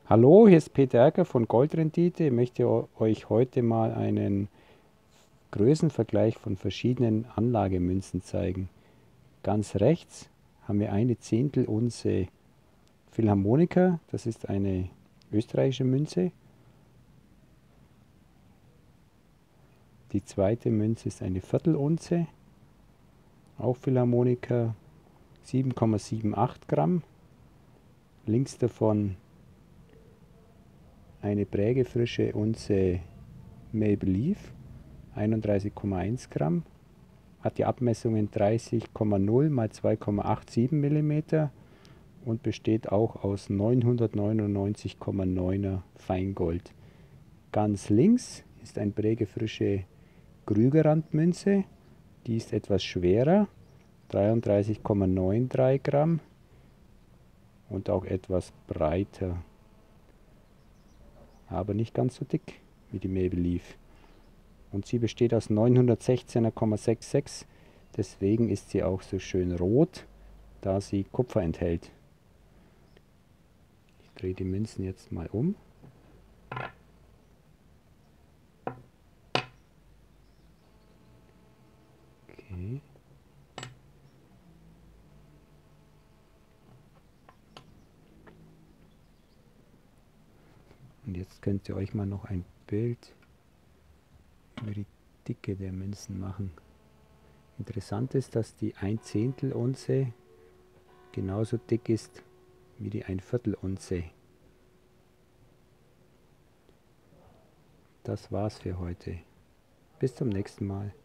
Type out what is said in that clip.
Hallo, hier ist Peter Erker von Goldrendite. Ich möchte euch heute mal einen Größenvergleich von verschiedenen Anlagemünzen zeigen. Ganz rechts haben wir eine Zehntelunze Philharmonika, das ist eine österreichische Münze. Die zweite Münze ist eine Viertelunze, auch Philharmonika, 7,78 Gramm. Links davon eine prägefrische Unze Maple Leaf, 31,1 Gramm, hat die Abmessungen 30,0 mal 2,87 mm und besteht auch aus 999,9er Feingold. Ganz links ist eine prägefrische Krügerrandmünze, die ist etwas schwerer, 33,93 Gramm und auch etwas breiter, aber nicht ganz so dick wie die Maple Leaf. Und sie besteht aus 916,66, deswegen ist sie auch so schön rot, da sie Kupfer enthält. Ich drehe die Münzen jetzt mal um. Okay. Und jetzt könnt ihr euch mal noch ein Bild über die Dicke der Münzen machen. Interessant ist, dass die 1/10 Unze genauso dick ist wie die 1/4 Unze. Das war's für heute. Bis zum nächsten Mal.